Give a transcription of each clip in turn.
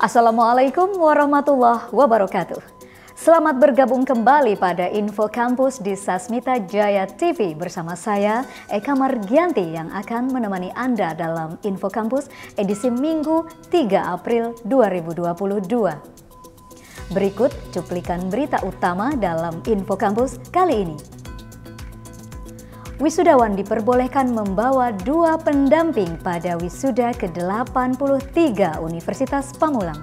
Assalamualaikum warahmatullahi wabarakatuh. Selamat bergabung kembali pada Info Kampus di Sasmita Jaya TV bersama saya Eka Margianti yang akan menemani Anda dalam Info Kampus edisi Minggu 3 April 2022. Berikut cuplikan berita utama dalam Info Kampus kali ini. Wisudawan diperbolehkan membawa 2 pendamping pada wisuda ke-83 Universitas Pamulang.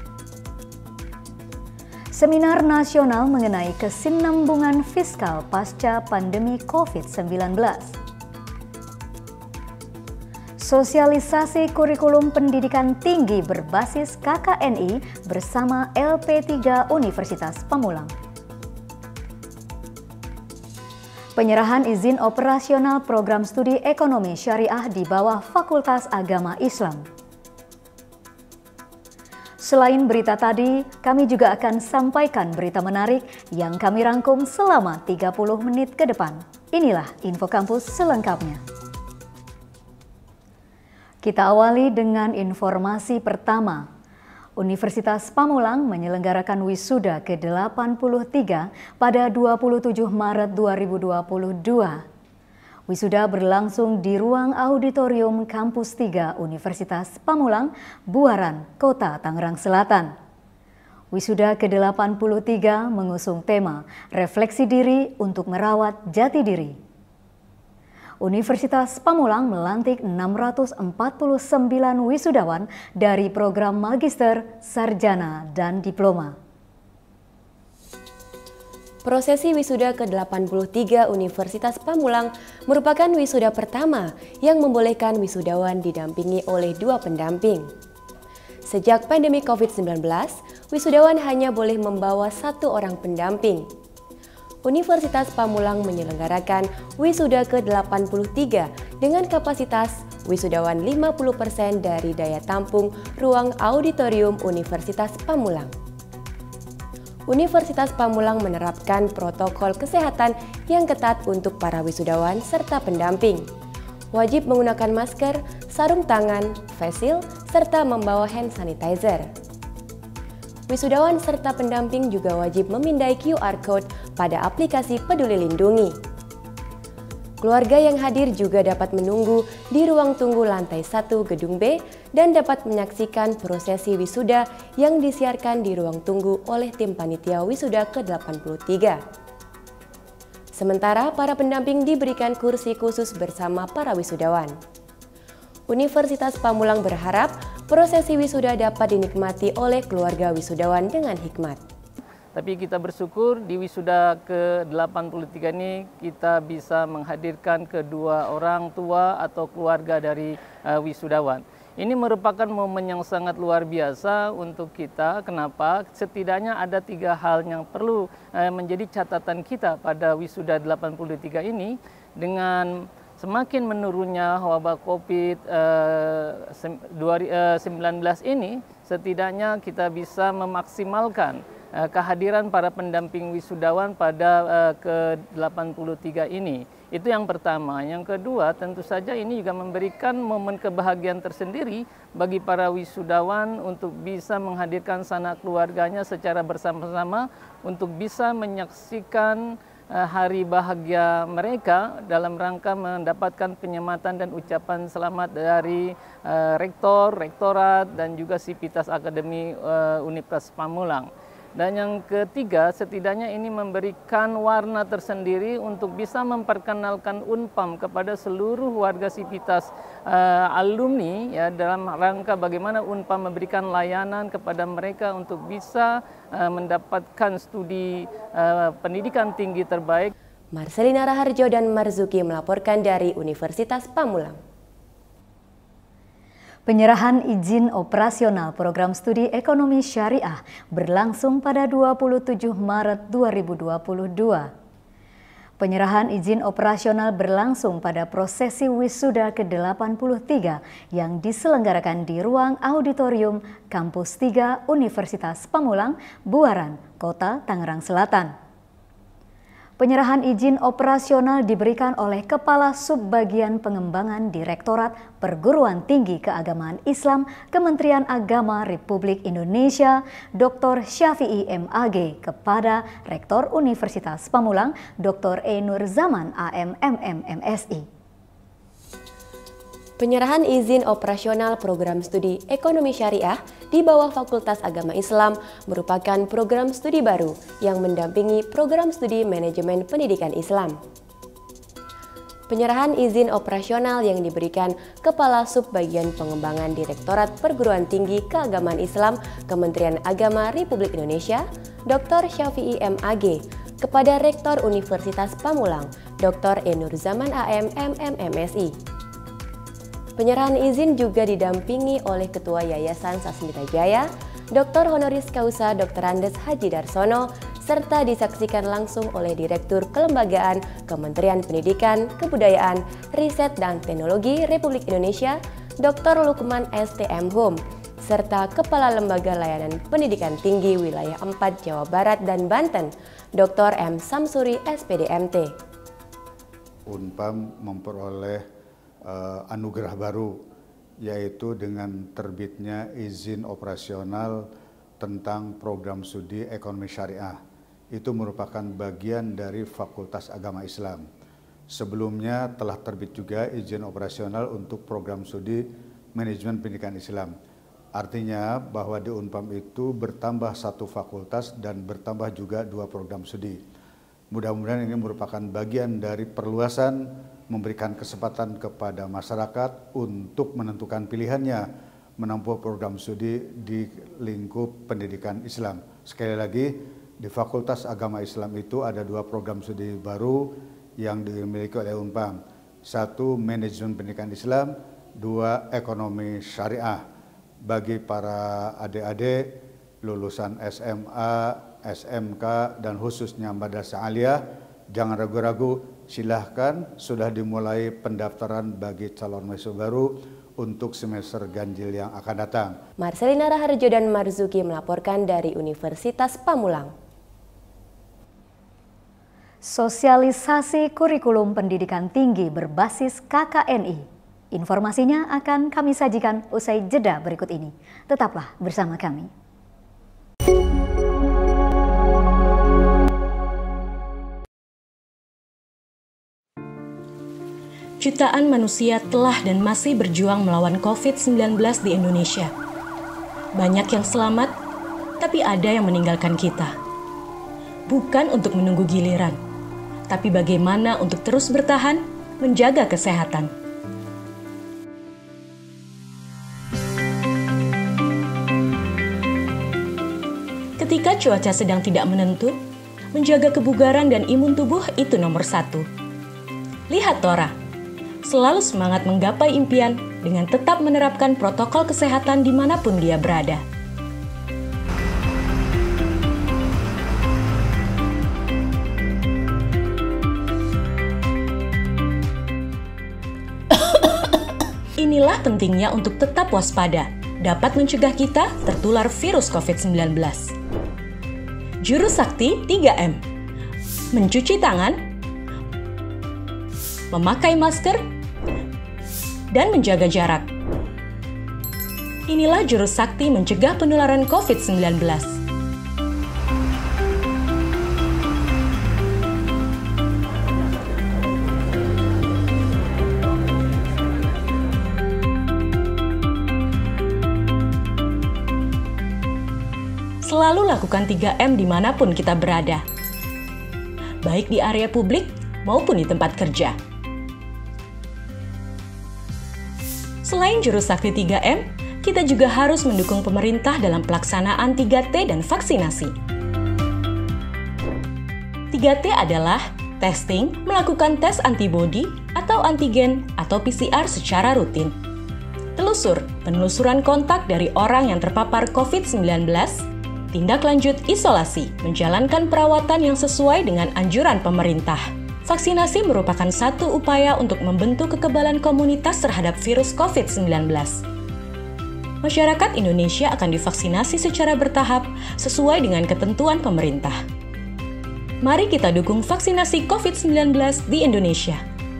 Seminar nasional mengenai kesinambungan fiskal pasca pandemi COVID-19. Sosialisasi kurikulum pendidikan tinggi berbasis KKNI bersama LP3 Universitas Pamulang. Penyerahan izin operasional program studi ekonomi syariah di bawah Fakultas Agama Islam. Selain berita tadi, kami juga akan sampaikan berita menarik yang kami rangkum selama 30 menit ke depan. Inilah Info Kampus selengkapnya. Kita awali dengan informasi pertama. Universitas Pamulang menyelenggarakan wisuda ke-83 pada 27 Maret 2022. Wisuda berlangsung di ruang auditorium Kampus 3 Universitas Pamulang, Buaran, Kota Tangerang Selatan. Wisuda ke-83 mengusung tema Refleksi Diri untuk Merawat Jati Diri. Universitas Pamulang melantik 649 wisudawan dari program magister, sarjana, dan diploma. Prosesi wisuda ke-83 Universitas Pamulang merupakan wisuda pertama yang membolehkan wisudawan didampingi oleh 2 pendamping. Sejak pandemi COVID-19, wisudawan hanya boleh membawa 1 orang pendamping. Universitas Pamulang menyelenggarakan wisuda ke-83 dengan kapasitas wisudawan 50% dari daya tampung ruang auditorium Universitas Pamulang. Universitas Pamulang menerapkan protokol kesehatan yang ketat untuk para wisudawan serta pendamping. Wajib menggunakan masker, sarung tangan, face shield, serta membawa hand sanitizer. Wisudawan serta pendamping juga wajib memindai QR Code pada aplikasi Peduli Lindungi. Keluarga yang hadir juga dapat menunggu di ruang tunggu lantai 1 Gedung B dan dapat menyaksikan prosesi wisuda yang disiarkan di ruang tunggu oleh tim panitia wisuda ke-83. Sementara para pendamping diberikan kursi khusus bersama para wisudawan. Universitas Pamulang berharap prosesi wisuda dapat dinikmati oleh keluarga wisudawan dengan hikmat. Tapi kita bersyukur di wisuda ke-83 ini kita bisa menghadirkan kedua orang tua atau keluarga dari wisudawan. Ini merupakan momen yang sangat luar biasa untuk kita. Kenapa? Setidaknya ada 3 hal yang perlu menjadi catatan kita pada wisuda 83 ini. Dengan semakin menurunnya wabah COVID-19 ini, setidaknya kita bisa memaksimalkan kehadiran para pendamping wisudawan pada ke-83 ini. Itu yang pertama. Yang kedua, tentu saja ini juga memberikan momen kebahagiaan tersendiri bagi para wisudawan untuk bisa menghadirkan sanak keluarganya secara bersama-sama untuk bisa menyaksikan hari bahagia mereka dalam rangka mendapatkan penyematan dan ucapan selamat dari rektor, rektorat, dan juga Sivitas Akademi Universitas Pamulang. Dan yang ketiga, setidaknya ini memberikan warna tersendiri untuk bisa memperkenalkan Unpam kepada seluruh warga Sivitas alumni ya, dalam rangka bagaimana Unpam memberikan layanan kepada mereka untuk bisa mendapatkan studi pendidikan tinggi terbaik. Marcelina Raharjo dan Marzuki melaporkan dari Universitas Pamulang. Penyerahan izin operasional program studi ekonomi syariah berlangsung pada 27 Maret 2022. Penyerahan izin operasional berlangsung pada prosesi wisuda ke-83 yang diselenggarakan di ruang auditorium Kampus 3 Universitas Pamulang, Buaran, Kota Tangerang Selatan. Penyerahan izin operasional diberikan oleh Kepala Subbagian Pengembangan Direktorat Perguruan Tinggi Keagamaan Islam Kementerian Agama Republik Indonesia, Dr. Syafi'i MAG kepada Rektor Universitas Pamulang, Dr. E. Nur Zaman AM MM MSI. Penyerahan izin operasional program studi Ekonomi Syariah di bawah Fakultas Agama Islam merupakan program studi baru yang mendampingi program studi Manajemen Pendidikan Islam. Penyerahan izin operasional yang diberikan Kepala Subbagian Pengembangan Direktorat Perguruan Tinggi Keagamaan Islam Kementerian Agama Republik Indonesia, Dr. Syafi'i MAG, kepada Rektor Universitas Pamulang, Dr. E. Nur Zaman AM MM MSI. Penyerahan izin juga didampingi oleh Ketua Yayasan Sasmita Jaya, Dr. Honoris Causa Dr. Andes Haji Darsono, serta disaksikan langsung oleh Direktur Kelembagaan Kementerian Pendidikan, Kebudayaan, Riset dan Teknologi Republik Indonesia, Dr. Lukman STM Hum, serta Kepala Lembaga Layanan Pendidikan Tinggi Wilayah 4 Jawa Barat dan Banten, Dr. M. Samsuri SPDMT. Unpam memperoleh anugerah baru, yaitu dengan terbitnya izin operasional tentang program studi Ekonomi Syariah. Itu merupakan bagian dari Fakultas Agama Islam. Sebelumnya telah terbit juga izin operasional untuk program studi Manajemen Pendidikan Islam. Artinya bahwa di Unpam itu bertambah satu fakultas dan bertambah juga 2 program studi. Mudah-mudahan ini merupakan bagian dari perluasan, memberikan kesempatan kepada masyarakat untuk menentukan pilihannya menempuh program studi di lingkup pendidikan Islam. Sekali lagi, di Fakultas Agama Islam itu ada 2 program studi baru yang dimiliki oleh Unpam. 1, Manajemen Pendidikan Islam, 2, Ekonomi Syariah. Bagi para adik-adik lulusan SMA, SMK, dan khususnya Madrasah Aliyah, jangan ragu-ragu, silahkan sudah dimulai pendaftaran bagi calon mahasiswa baru untuk semester ganjil yang akan datang. Marcelina Raharjo dan Marzuki melaporkan dari Universitas Pamulang. Sosialisasi kurikulum pendidikan tinggi berbasis KKNI. Informasinya akan kami sajikan usai jeda berikut ini. Tetaplah bersama kami. Jutaan manusia telah dan masih berjuang melawan COVID-19 di Indonesia. Banyak yang selamat, tapi ada yang meninggalkan kita. Bukan untuk menunggu giliran, tapi bagaimana untuk terus bertahan, menjaga kesehatan. Ketika cuaca sedang tidak menentu, menjaga kebugaran dan imun tubuh itu nomor 1. Lihat Tora, selalu semangat menggapai impian dengan tetap menerapkan protokol kesehatan dimanapun dia berada. Inilah pentingnya untuk tetap waspada, dapat mencegah kita tertular virus COVID-19. Juru sakti 3M, mencuci tangan, memakai masker, dan menjaga jarak. Inilah jurus sakti mencegah penularan COVID-19. Selalu lakukan 3M dimanapun kita berada, baik di area publik maupun di tempat kerja. Selain jurus sakti 3M, kita juga harus mendukung pemerintah dalam pelaksanaan 3T dan vaksinasi. 3T adalah testing, melakukan tes antibodi atau antigen atau PCR secara rutin. Telusur, penelusuran kontak dari orang yang terpapar COVID-19, tindak lanjut isolasi, menjalankan perawatan yang sesuai dengan anjuran pemerintah. Vaksinasi merupakan satu upaya untuk membentuk kekebalan komunitas terhadap virus COVID-19. Masyarakat Indonesia akan divaksinasi secara bertahap sesuai dengan ketentuan pemerintah. Mari kita dukung vaksinasi COVID-19 di Indonesia.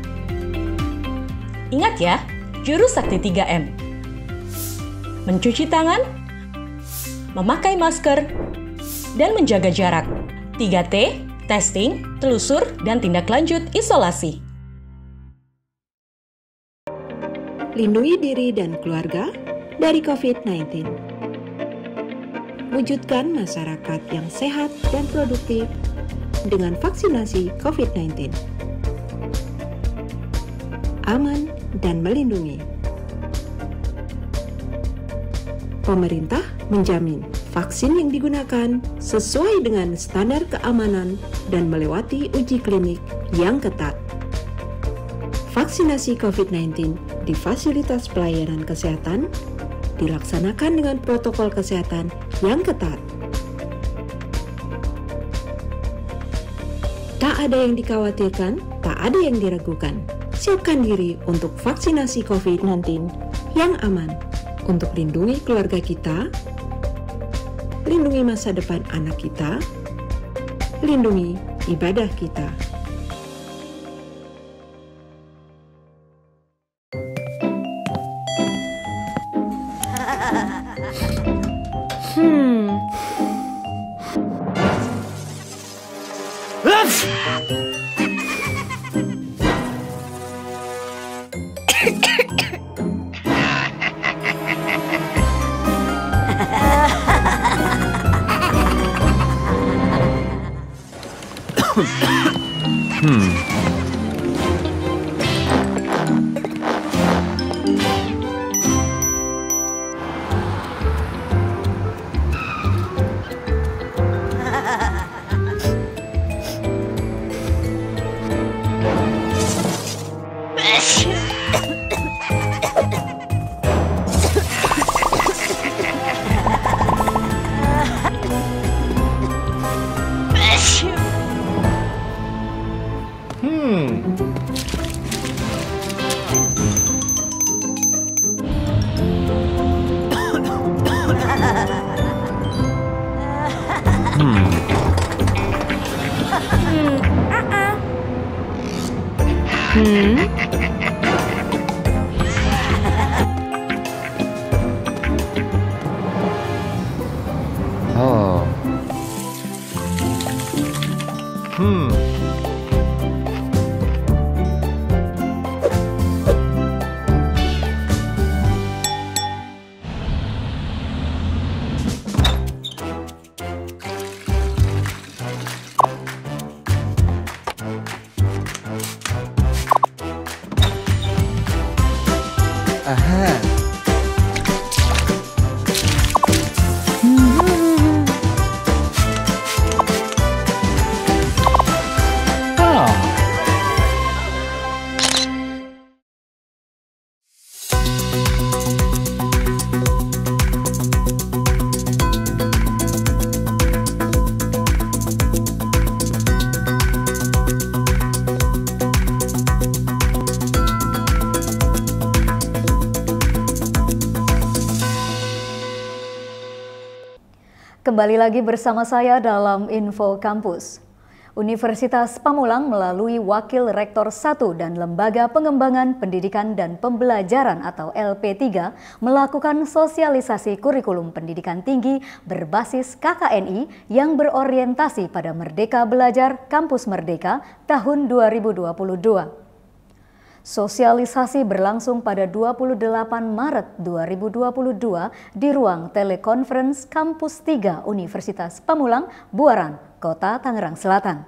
Ingat ya, jurus sakti 3M. Mencuci tangan, memakai masker, dan menjaga jarak. 3T, testing, telusur, dan tindak lanjut isolasi. Lindungi diri dan keluarga dari COVID-19. Wujudkan masyarakat yang sehat dan produktif dengan vaksinasi COVID-19. Aman dan melindungi. Pemerintah menjamin vaksin yang digunakan sesuai dengan standar keamanan dan melewati uji klinik yang ketat. Vaksinasi COVID-19 di fasilitas pelayanan kesehatan dilaksanakan dengan protokol kesehatan yang ketat. Tak ada yang dikhawatirkan, tak ada yang diragukan. Siapkan diri untuk vaksinasi COVID-19 yang aman untuk lindungi keluarga kita, lindungi masa depan anak kita, lindungi ibadah kita. Kembali lagi bersama saya dalam Info Kampus. Universitas Pamulang melalui Wakil Rektor 1 dan Lembaga Pengembangan Pendidikan dan Pembelajaran atau LP3 melakukan sosialisasi kurikulum pendidikan tinggi berbasis KKNI yang berorientasi pada Merdeka Belajar Kampus Merdeka tahun 2022. Sosialisasi berlangsung pada 28 Maret 2022 di ruang telekonferensi Kampus 3 Universitas Pamulang, Buaran, Kota Tangerang Selatan.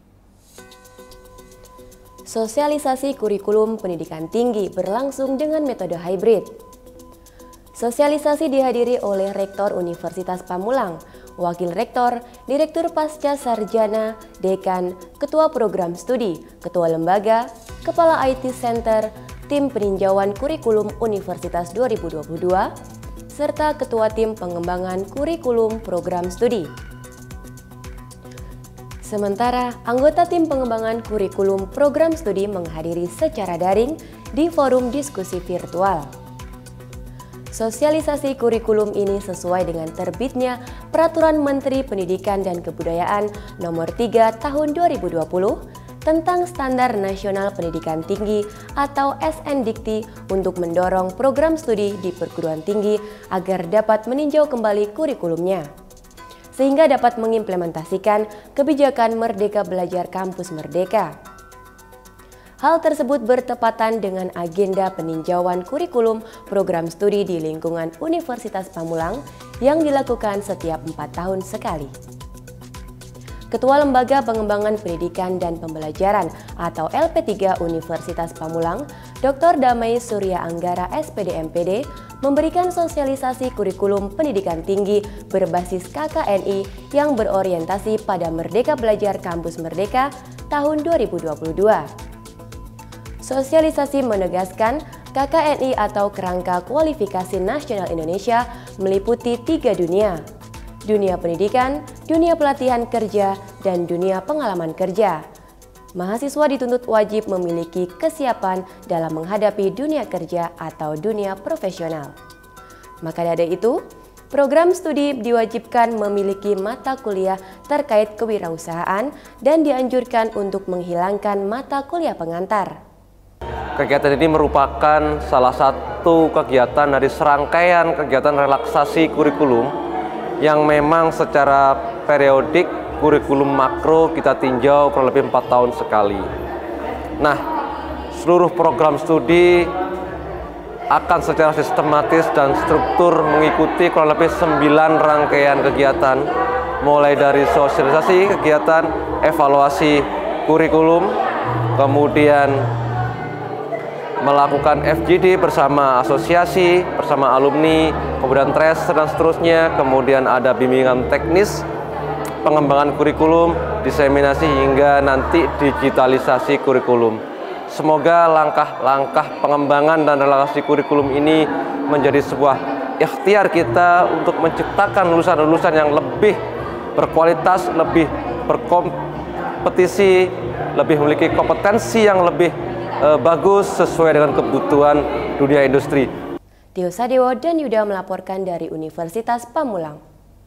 Sosialisasi kurikulum pendidikan tinggi berlangsung dengan metode hybrid. Sosialisasi dihadiri oleh Rektor Universitas Pamulang, Wakil Rektor, Direktur Pasca Sarjana, Dekan, Ketua Program Studi, Ketua Lembaga, Kepala IT Center, Tim Peninjauan Kurikulum Universitas 2022, serta Ketua Tim Pengembangan Kurikulum Program Studi. Sementara anggota Tim Pengembangan Kurikulum Program Studi menghadiri secara daring di forum diskusi virtual. Sosialisasi kurikulum ini sesuai dengan terbitnya Peraturan Menteri Pendidikan dan Kebudayaan Nomor 3 Tahun 2020 tentang Standar Nasional Pendidikan Tinggi atau SNDikti untuk mendorong program studi di perguruan tinggi agar dapat meninjau kembali kurikulumnya, sehingga dapat mengimplementasikan kebijakan Merdeka Belajar Kampus Merdeka. Hal tersebut bertepatan dengan agenda peninjauan kurikulum program studi di lingkungan Universitas Pamulang yang dilakukan setiap 4 tahun sekali. Ketua Lembaga Pengembangan Pendidikan dan Pembelajaran atau LP3 Universitas Pamulang, Dr. Damai Surya Anggara SPD-MPD, memberikan sosialisasi kurikulum pendidikan tinggi berbasis KKNI yang berorientasi pada Merdeka Belajar Kampus Merdeka tahun 2022. Sosialisasi menegaskan KKNI atau Kerangka Kualifikasi Nasional Indonesia meliputi 3 dunia: dunia pendidikan, dunia pelatihan kerja, dan dunia pengalaman kerja. Mahasiswa dituntut wajib memiliki kesiapan dalam menghadapi dunia kerja atau dunia profesional. Maka dari itu, program studi diwajibkan memiliki mata kuliah terkait kewirausahaan dan dianjurkan untuk menghilangkan mata kuliah pengantar. Kegiatan ini merupakan salah satu kegiatan dari serangkaian kegiatan relaksasi kurikulum yang memang secara periodik kurikulum makro kita tinjau kurang lebih 4 tahun sekali. Nah, seluruh program studi akan secara sistematis dan struktur mengikuti kurang lebih 9 rangkaian kegiatan, mulai dari sosialisasi kegiatan, evaluasi kurikulum, kemudian melakukan FGD bersama asosiasi, bersama alumni, kemudian tracer dan seterusnya, kemudian ada bimbingan teknis, pengembangan kurikulum, diseminasi hingga nanti digitalisasi kurikulum. Semoga langkah-langkah pengembangan dan relaksasi kurikulum ini menjadi sebuah ikhtiar kita untuk menciptakan lulusan-lulusan yang lebih berkualitas, lebih berkompetisi, lebih memiliki kompetensi yang lebih bagus sesuai dengan kebutuhan dunia industri. Tio Sadewo dan Yuda melaporkan dari Universitas Pamulang.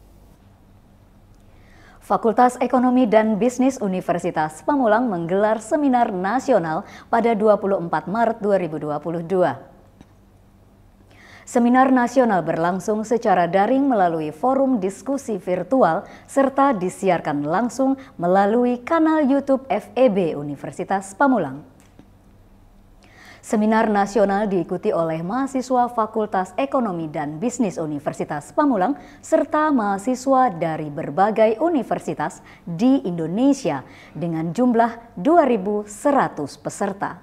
Fakultas Ekonomi dan Bisnis Universitas Pamulang menggelar seminar nasional pada 24 Maret 2022. Seminar nasional berlangsung secara daring melalui forum diskusi virtual serta disiarkan langsung melalui kanal YouTube FEB Universitas Pamulang. Seminar nasional diikuti oleh mahasiswa Fakultas Ekonomi dan Bisnis Universitas Pamulang serta mahasiswa dari berbagai universitas di Indonesia dengan jumlah 2.100 peserta.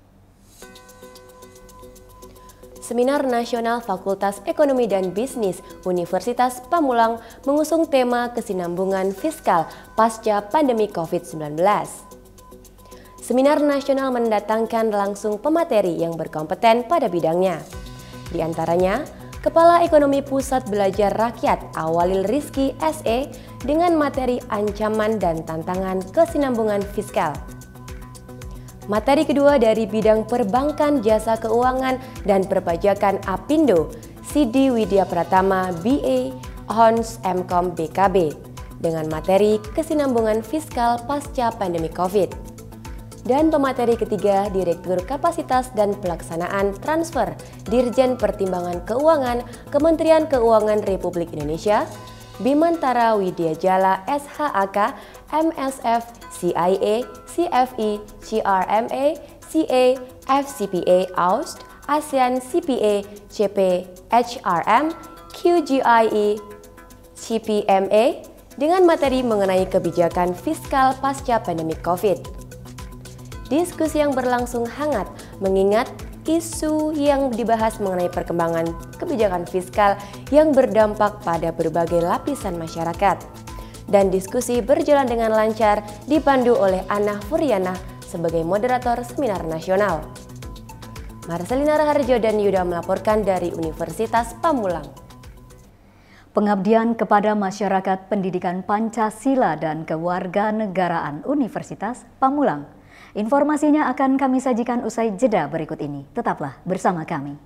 Seminar Nasional Fakultas Ekonomi dan Bisnis Universitas Pamulang mengusung tema kesinambungan fiskal pasca pandemi COVID-19. Seminar nasional mendatangkan langsung pemateri yang berkompeten pada bidangnya. Di antaranya, Kepala Ekonomi Pusat Belajar Rakyat Awalil Rizky SE dengan materi ancaman dan tantangan kesinambungan fiskal. Materi kedua dari bidang perbankan, jasa keuangan, dan perpajakan Apindo, Sidi Widya Pratama BA Hons MKom BKB dengan materi kesinambungan fiskal pasca pandemi COVID. Dan pemateri ketiga Direktur Kapasitas dan Pelaksanaan Transfer Dirjen Pertimbangan Keuangan Kementerian Keuangan Republik Indonesia, Bimantara Widya Jala SHAK, MSF, CIA, CFE, CRMA, CA, FCPA Aust, ASEAN CPA, CP, HRM, QGIE, CPMA dengan materi mengenai kebijakan fiskal pasca pandemi COVID. Diskusi yang berlangsung hangat mengingat isu yang dibahas mengenai perkembangan kebijakan fiskal yang berdampak pada berbagai lapisan masyarakat. Dan diskusi berjalan dengan lancar dipandu oleh Anna Furiana sebagai moderator seminar nasional. Marcelina Raharjo dan Yuda melaporkan dari Universitas Pamulang. Pengabdian kepada masyarakat pendidikan Pancasila dan kewarganegaraan Universitas Pamulang. Informasinya akan kami sajikan usai jeda berikut ini. Tetaplah bersama kami.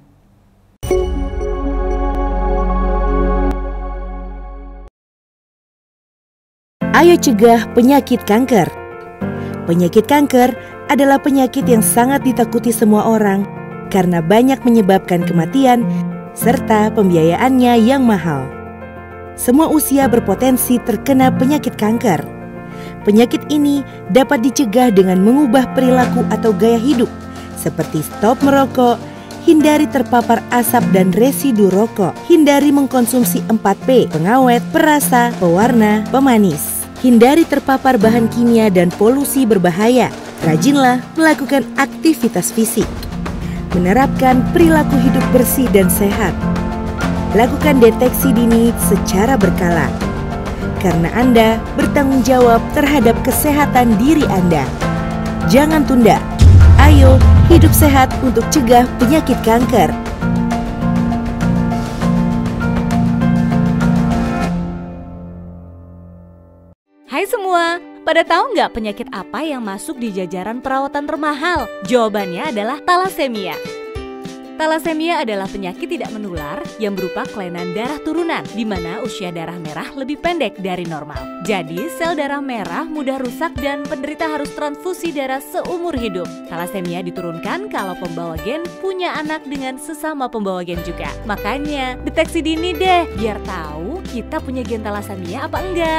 Ayo cegah penyakit kanker. Penyakit kanker adalah penyakit yang sangat ditakuti semua orang karena banyak menyebabkan kematian serta pembiayaannya yang mahal. Semua usia berpotensi terkena penyakit kanker. Penyakit ini dapat dicegah dengan mengubah perilaku atau gaya hidup seperti stop merokok, hindari terpapar asap dan residu rokok, hindari mengkonsumsi 4P, pengawet, perasa, pewarna, pemanis. Hindari terpapar bahan kimia dan polusi berbahaya. Rajinlah melakukan aktivitas fisik. Menerapkan perilaku hidup bersih dan sehat. Lakukan deteksi dini secara berkala. Karena Anda bertanggung jawab terhadap kesehatan diri Anda. Jangan tunda. Ayo hidup sehat untuk cegah penyakit kanker. Hai semua, pada tahu nggak penyakit apa yang masuk di jajaran perawatan termahal? Jawabannya adalah talasemia. Talasemia adalah penyakit tidak menular yang berupa kelainan darah turunan, di mana usia darah merah lebih pendek dari normal. Jadi, sel darah merah mudah rusak dan penderita harus transfusi darah seumur hidup. Talasemia diturunkan kalau pembawa gen punya anak dengan sesama pembawa gen juga. Makanya, deteksi dini deh, biar tahu kita punya gen talasemia apa enggak.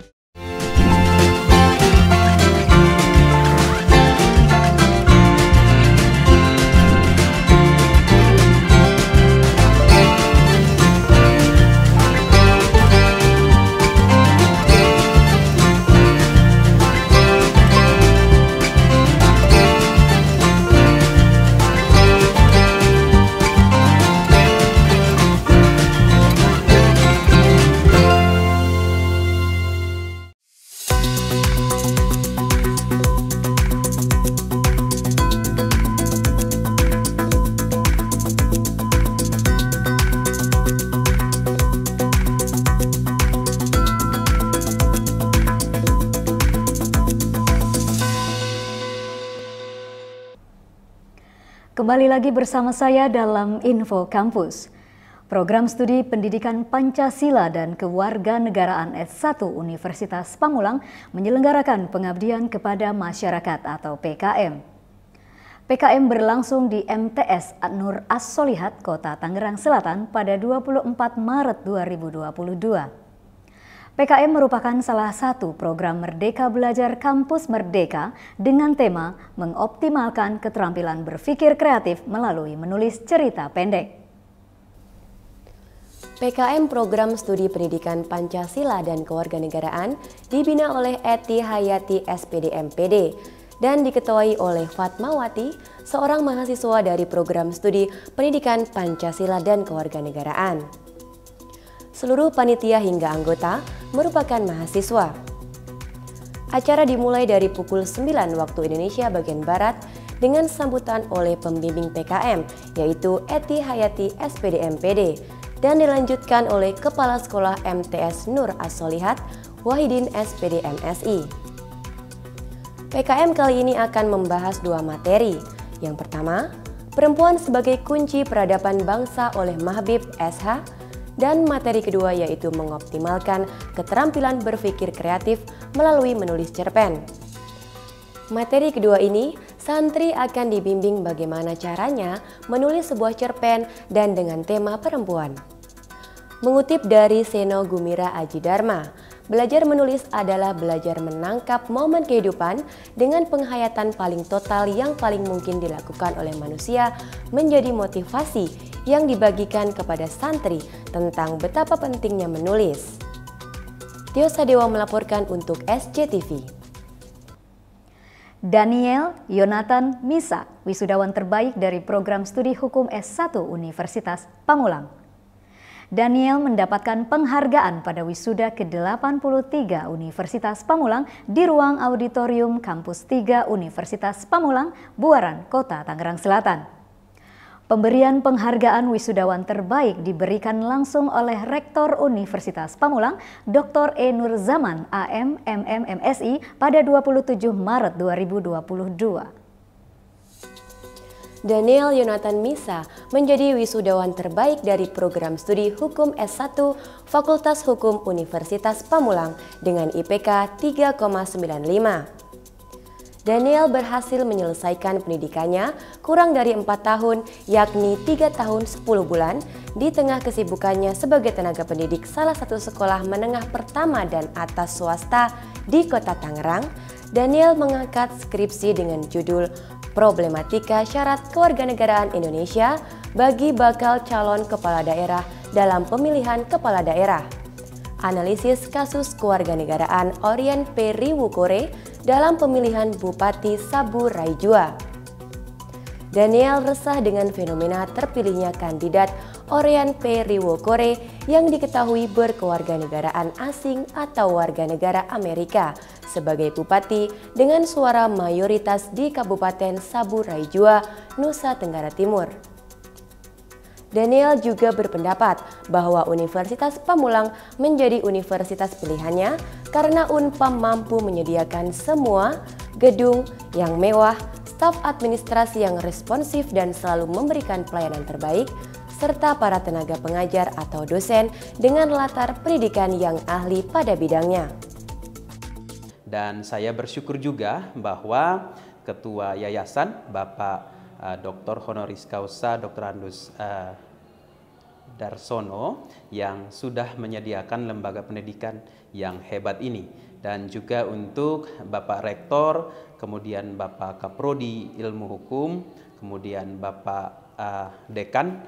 Kembali lagi bersama saya dalam Info Kampus. Program Studi Pendidikan Pancasila dan Kewarganegaraan S1 Universitas Pamulang menyelenggarakan pengabdian kepada masyarakat atau PKM. PKM berlangsung di MTS Nur As-Solihat, Kota Tangerang Selatan pada 24 Maret 2022. PKM merupakan salah satu program Merdeka Belajar Kampus Merdeka dengan tema mengoptimalkan keterampilan berpikir kreatif melalui menulis cerita pendek. PKM Program Studi Pendidikan Pancasila dan Kewarganegaraan dibina oleh Eti Hayati SPD MPD dan diketuai oleh Fatmawati, seorang mahasiswa dari Program Studi Pendidikan Pancasila dan Kewarganegaraan. Seluruh panitia hingga anggota merupakan mahasiswa. Acara dimulai dari pukul 9 waktu Indonesia bagian Barat dengan sambutan oleh pembimbing PKM yaitu Eti Hayati SPD MPD dan dilanjutkan oleh Kepala Sekolah MTS Nur As-Solihat Wahidin SPD MSI. PKM kali ini akan membahas dua materi. Yang pertama, Perempuan sebagai Kunci Peradaban Bangsa oleh Mahbib SH. Dan materi kedua yaitu mengoptimalkan keterampilan berpikir kreatif melalui menulis cerpen. Materi kedua ini, santri akan dibimbing bagaimana caranya menulis sebuah cerpen dan dengan tema perempuan. Mengutip dari Seno Gumira Aji Dharma, belajar menulis adalah belajar menangkap momen kehidupan dengan penghayatan paling total yang paling mungkin dilakukan oleh manusia menjadi motivasi yang dibagikan kepada santri tentang betapa pentingnya menulis. Tio Sadewa melaporkan untuk SCTV. Daniel Yonatan Misa, wisudawan terbaik dari program studi hukum S1 Universitas Pamulang. Daniel mendapatkan penghargaan pada wisuda ke-83 Universitas Pamulang di ruang auditorium Kampus 3 Universitas Pamulang, Buaran, Kota Tangerang Selatan. Pemberian penghargaan wisudawan terbaik diberikan langsung oleh Rektor Universitas Pamulang, Dr. E. Nurzaman, AM, MM, MSI pada 27 Maret 2022. Daniel Yonatan Misa menjadi wisudawan terbaik dari program studi Hukum S1 Fakultas Hukum Universitas Pamulang dengan IPK 3,95. Daniel berhasil menyelesaikan pendidikannya kurang dari 4 tahun, yakni 3 tahun 10 bulan, di tengah kesibukannya sebagai tenaga pendidik salah satu sekolah menengah pertama dan atas swasta di Kota Tangerang. Daniel mengangkat skripsi dengan judul Problematika Syarat Kewarganegaraan Indonesia bagi bakal calon kepala daerah dalam pemilihan kepala daerah. Analisis kasus kewarganegaraan Orian P. Riwukore dalam pemilihan Bupati Sabu Raijua. Daniel resah dengan fenomena terpilihnya kandidat Orian P. Riwukore yang diketahui berkewarganegaraan asing atau warga negara Amerika sebagai bupati dengan suara mayoritas di Kabupaten Sabu Raijua, Nusa Tenggara Timur. Daniel juga berpendapat bahwa Universitas Pamulang menjadi universitas pilihannya karena Unpam mampu menyediakan semua gedung yang mewah, staf administrasi yang responsif dan selalu memberikan pelayanan terbaik, serta para tenaga pengajar atau dosen dengan latar pendidikan yang ahli pada bidangnya. Dan saya bersyukur juga bahwa Ketua Yayasan Bapak Dr. Honoris Causa Dr. Andus Darsono yang sudah menyediakan lembaga pendidikan yang hebat ini, dan juga untuk Bapak Rektor, kemudian Bapak Kaprodi Ilmu Hukum, kemudian Bapak Dekan,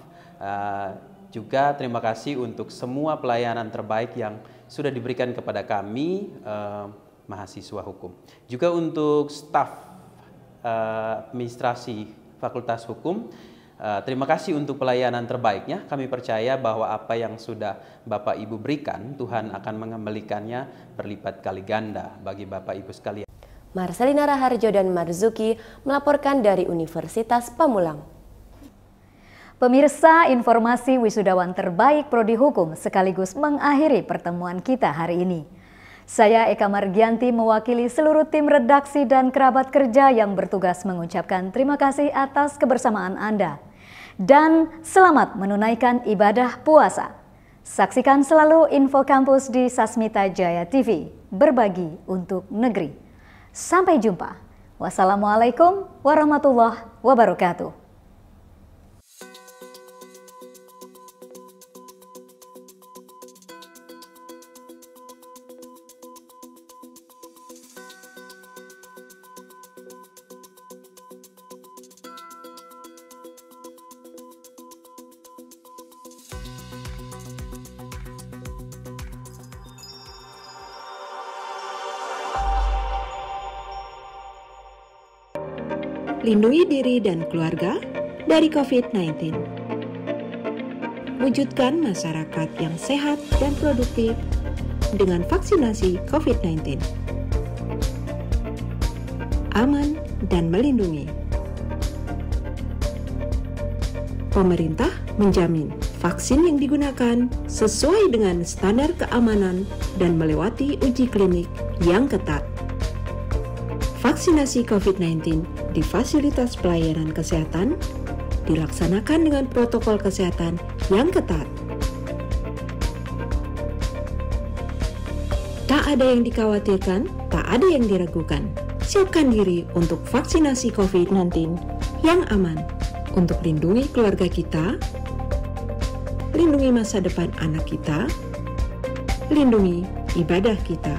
juga terima kasih untuk semua pelayanan terbaik yang sudah diberikan kepada kami mahasiswa hukum. Juga untuk staf administrasi Fakultas Hukum, terima kasih untuk pelayanan terbaiknya. Kami percaya bahwa apa yang sudah Bapak Ibu berikan, Tuhan akan mengembalikannya berlipat kali ganda bagi Bapak Ibu sekalian. Marcelina Raharjo dan Marzuki melaporkan dari Universitas Pamulang. Pemirsa, informasi wisudawan terbaik Prodi Hukum sekaligus mengakhiri pertemuan kita hari ini. Saya Eka Margianti mewakili seluruh tim redaksi dan kerabat kerja yang bertugas mengucapkan terima kasih atas kebersamaan Anda. Dan selamat menunaikan ibadah puasa. Saksikan selalu info kampus di Sasmita Jaya TV, berbagi untuk negeri. Sampai jumpa. Wassalamualaikum warahmatullahi wabarakatuh. Lindungi diri dan keluarga dari COVID-19. Wujudkan masyarakat yang sehat dan produktif dengan vaksinasi COVID-19. Aman dan melindungi. Pemerintah menjamin vaksin yang digunakan sesuai dengan standar keamanan dan melewati uji klinik yang ketat. Vaksinasi COVID-19 di fasilitas pelayanan kesehatan dilaksanakan dengan protokol kesehatan yang ketat. Tak ada yang dikhawatirkan, tak ada yang diragukan. Siapkan diri untuk vaksinasi COVID-19 yang aman untuk lindungi keluarga kita, lindungi masa depan anak kita, lindungi ibadah kita.